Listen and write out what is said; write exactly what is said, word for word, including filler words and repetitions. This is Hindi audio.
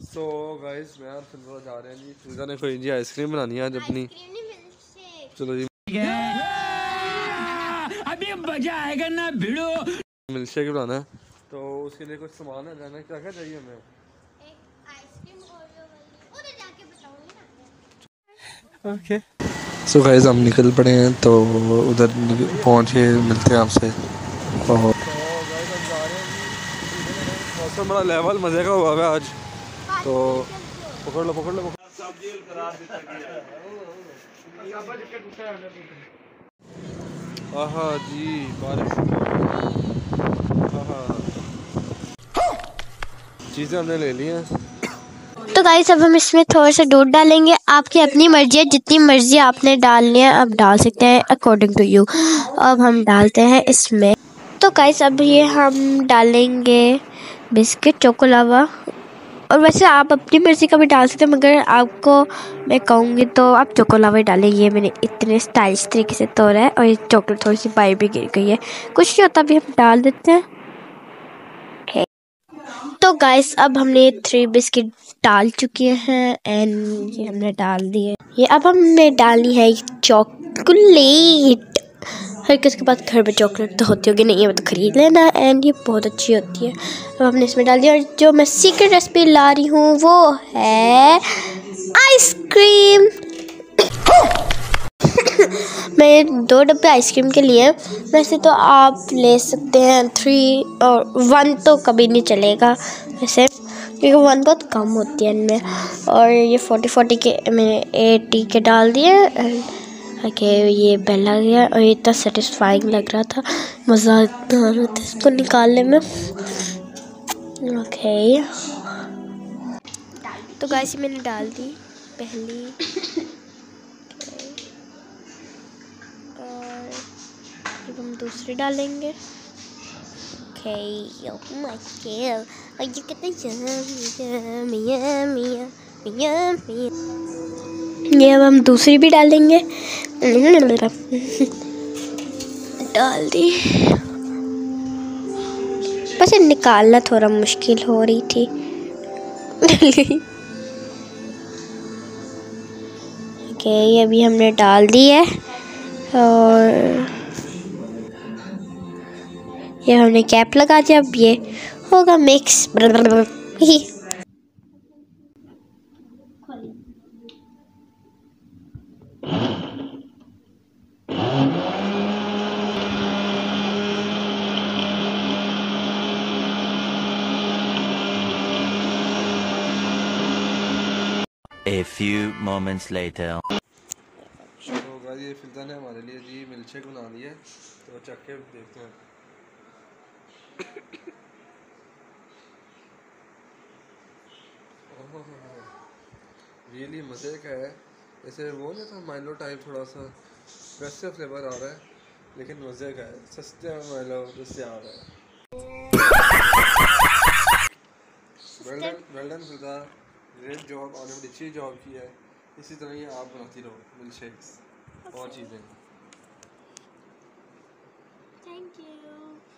सो गाइस मैं और फिल्जा जा रहे हैं जी। फिल्जा ने कोई जी आइसक्रीम बनानी है आज अपनी। चलो जी अभी मजा आएगा ना भिड़ो। मिल्क शेक बनाना है तो उसके लिए कुछ सामान है जाना क्या क्या चाहिए हमें। एक आइसक्रीम ओरियो वाली उधर जाके बताऊंगी ना। ओके सो गाइस हम निकल पड़े हैं तो उधर पहुंच के मिलते हैं आपसे। और मौसम बड़ा लेवल मज़े का हुआ है आज तो पकड़ लो पकड़ लो आहा जी बारिश चीज़ें हमने ले ली हैं। तो गाइस अब हम इसमें थोड़ा सा दूध डालेंगे। आपकी अपनी मर्जी है, जितनी मर्जी आपने डालनी है आप डाल सकते हैं अकॉर्डिंग टू यू। अब हम डालते हैं इसमें। तो गाइस अब ये हम डालेंगे बिस्किट चोको लावा। और वैसे आप अपनी मर्जी का भी डाल सकते हैं मगर आपको मैं कहूँगी तो आप चोको लावा ही डालें। ये मैंने इतने स्टाइलिश तरीके से तोड़ा है और ये चॉकलेट थोड़ी सी पाई भी गिर गई है, कुछ नहीं होता, अभी हम डाल देते हैं। तो गाइस अब हमने थ्री बिस्किट डाल चुके हैं एंड ये हमने डाल दिए। ये अब हमने डालनी है चॉकलेट। हर किसी के पास घर में चॉकलेट तो होती होगी, नहीं है वो तो खरीद लेना एंड ये बहुत अच्छी होती है। अब हमने इसमें डाल दिया और जो मैं सीक्रेट रेसिपी ला रही हूँ वो है आइसक्रीम। मैं दो डब्बे आइसक्रीम के लिए, वैसे तो आप ले सकते हैं थ्री और वन तो कभी नहीं चलेगा वैसे, क्योंकि वन बहुत कम होती है इनमें। और ये फोर्टी फोर्टी के मैंने एटी के डाल दिए। ओके ये पहला गया और ये इतना सेटिस्फाइंग लग रहा था, मज़ा आ रहा था इसको निकालने में। ओके तो गाइस मैंने डाल दी पहली और जब हम दूसरी डालेंगे। ओके ओह माय गॉड और ये कितना यम्मी यम्मी यम्मी यम्मी। ये अब हम दूसरी भी डालेंगे। डाल दी, बस ये निकालना थोड़ा मुश्किल हो रही थी। ओके ये अभी हमने डाल दी है और ये हमने कैप लगा दिया। अब ये होगा mix. A few moments later. तो गाइस ये फिल्जा ने हमारे लिए जी मिल्क शेक बना दी है तो चख के देखते हैं। रियली मज़े का है, जैसे वो नहीं था माइलो टाइप, थोड़ा सा वैसे फ्लेवर आ रहा है लेकिन मज़े का है, सस्ते में माइलो जैसे आ रहा है। Well done well done Filza, great job, आपने बड़ी अच्छी जॉब की है। इसी तरह ही आप बनाती रहो मिल्क शेक्स और चीज़ें। Thank you.